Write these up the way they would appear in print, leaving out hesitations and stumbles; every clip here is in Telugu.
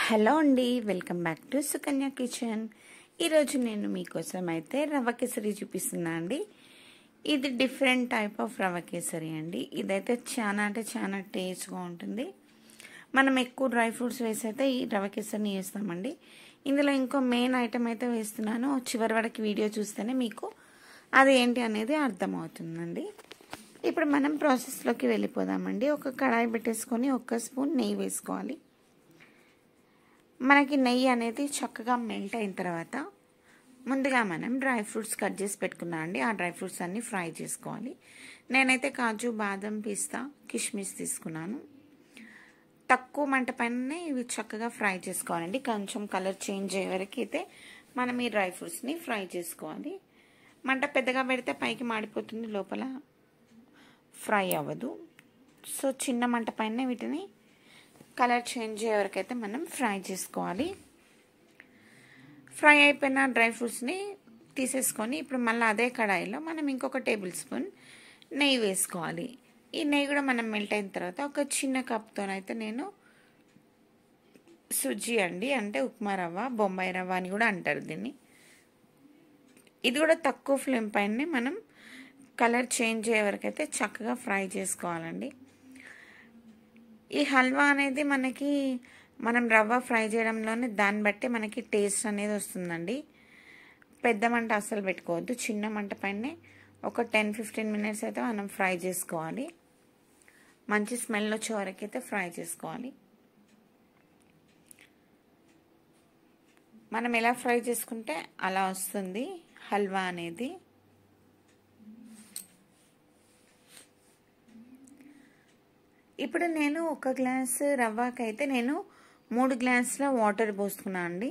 హలో అండి, welcome back to Sukanya kitchen. ఈరోజు నేను మీకోసం అయితే రవ్వ కేసరి చూపిస్తున్నా అండి. ఇది డిఫరెంట్ టైప్ ఆఫ్ రవ్వ కేసరి అండి. ఇదైతే చాలా అంటే చాలా టేస్ట్గా ఉంటుంది. మనం ఎక్కువ డ్రై ఫ్రూట్స్ వేసి అయితే ఈ రవ్వ కేసరిని వేస్తామండి. ఇందులో ఇంకో మెయిన్ ఐటమ్ అయితే వేస్తున్నాను. చివరి వరకు వీడియో చూస్తేనే మీకు అది ఏంటి అనేది అర్థమవుతుందండి. ఇప్పుడు మనం ప్రాసెస్లోకి వెళ్ళిపోదామండి. ఒక కడాయి పెట్టేసుకొని 1 స్పూన్ నెయ్యి వేసుకోవాలి. మనకి నెయ్యి అనేది చక్కగా మెల్ట్ అయిన తర్వాత ముందుగా మనం డ్రై ఫ్రూట్స్ కట్ చేసి పెట్టుకున్నాం అండి. ఆ డ్రై ఫ్రూట్స్ అన్నీ ఫ్రై చేసుకోవాలి. నేనైతే కాజు, బాదం, పిస్తా, కిష్మిస్ తీసుకున్నాను. తక్కువ మంట పైన ఇవి చక్కగా ఫ్రై చేసుకోవాలండి. కొంచెం కలర్ చేంజ్ అయ్యే వరకు అయితే మనం ఈ డ్రై ఫ్రూట్స్ని ఫ్రై చేసుకోవాలి. మంట పెద్దగా పెడితే పైకి మాడిపోతుంది, లోపల ఫ్రై అవ్వదు. సో చిన్న మంట పైన వీటిని కలర్ చేంజ్ అయ్యే వరకు అయితే మనం ఫ్రై చేసుకోవాలి. ఫ్రై అయిపోయిన డ్రై ఫ్రూట్స్ని తీసేసుకొని ఇప్పుడు మళ్ళీ అదే కడాయిలో మనం ఇంకొక టేబుల్ స్పూన్ నెయ్యి వేసుకోవాలి. ఈ నెయ్యి కూడా మనం మెల్ట్ అయిన తర్వాత ఒక చిన్న కప్తోనైతే నేను సుజీ అండి, అంటే ఉప్మా రవ్వ, బొంబాయి రవ్వ అని కూడా అంటారు దీన్ని. ఇది కూడా తక్కువ ఫ్లేమ్ పైన మనం కలర్ చేంజ్ అయ్యే వరకు అయితే చక్కగా ఫ్రై చేసుకోవాలండి. ఈ హల్వా అనేది మనం రవ్వ ఫ్రై చేయడంలోనే దాన్ని బట్టి మనకి టేస్ట్ అనేది వస్తుందండి. పెద్ద మంట అస్సలు పెట్టుకోవద్దు, చిన్న మంట పైనే ఒక 10-15 మినిట్స్ అయితే మనం ఫ్రై చేసుకోవాలి. మంచి స్మెల్ వచ్చే వరకు అయితే ఫ్రై చేసుకోవాలి. మనం ఎలా ఫ్రై చేసుకుంటే అలా వస్తుంది హల్వా అనేది. ఇప్పుడు నేను 1 గ్లాస్ రవ్వకైతే నేను 3 గ్లాసుల వాటర్ పోసుకున్నా అండి.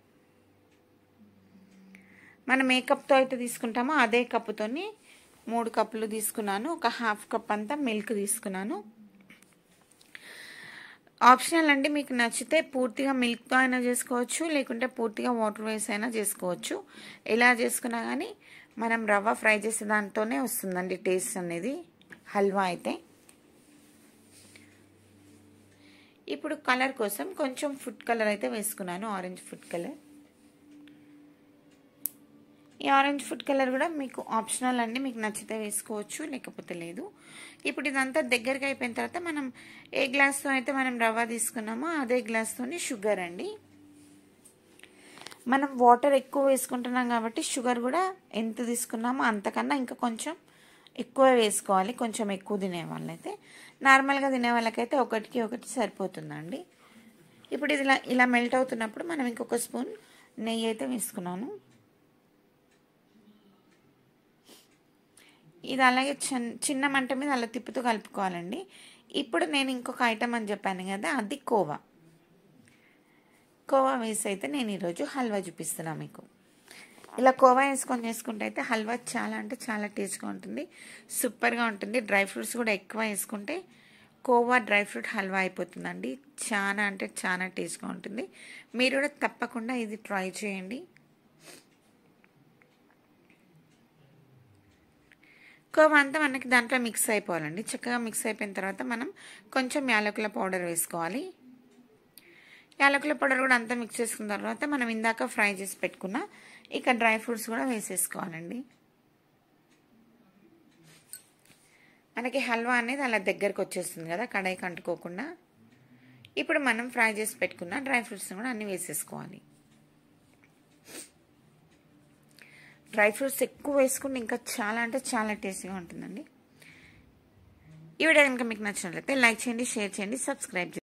మనం ఏ కప్తో అయితే తీసుకుంటామో అదే కప్పుతోని 3 కప్పులు తీసుకున్నాను. ఒక ½ కప్ అంతా మిల్క్ తీసుకున్నాను. ఆప్షనల్ అండి, మీకు నచ్చితే పూర్తిగా మిల్క్తో అయినా చేసుకోవచ్చు, లేకుంటే పూర్తిగా వాటర్ వేసి అయినా చేసుకోవచ్చు. ఎలా చేసుకున్నా కానీ మనం రవ్వ ఫ్రై చేసే దాంతోనే వస్తుందండి టేస్ట్ అనేది హల్వా అయితే. ఇప్పుడు కలర్ కోసం కొంచెం ఫుడ్ కలర్ అయితే వేసుకున్నాను, ఆరెంజ్ ఫుడ్ కలర్. ఈ ఆరెంజ్ ఫుడ్ కలర్ కూడా మీకు ఆప్షనల్ అండి, మీకు నచ్చితే వేసుకోవచ్చు, లేకపోతే లేదు. ఇప్పుడు ఇదంతా దగ్గరికి అయిపోయిన తర్వాత మనం ఏ గ్లాస్తో అయితే మనం రవ్వ తీసుకున్నామో అదే గ్లాస్తోని షుగర్ అండి. మనం వాటర్ ఎక్కువ వేసుకుంటున్నాం కాబట్టి షుగర్ కూడా ఎంత తీసుకున్నామో అంతకన్నా ఇంకా కొంచెం ఎక్కువ వేసుకోవాలి. కొంచెం ఎక్కువ తినే వాళ్ళైతే, నార్మల్గా తినే వాళ్ళకైతే 1కి 1 సరిపోతుందండి. ఇప్పుడు ఇది ఇలా మెల్ట్ అవుతున్నప్పుడు మనం ఇంకొక స్పూన్ నెయ్యి అయితే వేసుకున్నాను. ఇది అలాగే చిన్న మంట మీద అలా తిప్పుతూ కలుపుకోవాలండి. ఇప్పుడు నేను ఇంకొక ఐటమ్ అని చెప్పాను కదా, అది కోవా వేసి అయితే నేను ఈరోజు హల్వా చూపిస్తున్నాను మీకు. ఇలా కోవా వేసుకొని చేసుకుంటే అయితే హల్వా చాలా అంటే చాలా టేస్ట్గా ఉంటుంది, సూపర్గా ఉంటుంది. డ్రై ఫ్రూట్స్ కూడా ఎక్కువ వేసుకుంటే కోవా డ్రై ఫ్రూట్ హల్వా అయిపోతుందండి. చాలా అంటే చాలా టేస్ట్గా ఉంటుంది. మీరు కూడా తప్పకుండా ఇది ట్రై చేయండి. కోవా అంతా మనకి దాంట్లో మిక్స్ అయిపోవాలండి. చక్కగా మిక్స్ అయిపోయిన తర్వాత మనం కొంచెం యాలకుల పౌడర్ వేసుకోవాలి. యాలకుల పౌడర్ కూడా అంతా మిక్స్ చేసుకున్న తర్వాత మనం ఇందాక ఫ్రై చేసి పెట్టుకున్న ఇక డ్రై ఫ్రూట్స్ కూడా వేసేసుకోవాలండి. మనకి హల్వా అనేది అలా దగ్గరకు వచ్చేస్తుంది కదా, కడాయికి అంటుకోకుండా. ఇప్పుడు మనం ఫ్రై చేసి పెట్టుకున్న డ్రై ఫ్రూట్స్ని కూడా అన్నీ వేసేసుకోవాలి. డ్రై ఫ్రూట్స్ ఎక్కువ వేసుకుంటే ఇంకా చాలా అంటే చాలా టేస్టీగా ఉంటుందండి. ఈ వీడియో కనుక మీకు నచ్చినట్లయితే లైక్ చేయండి, షేర్ చేయండి, సబ్స్క్రైబ్ చేయండి.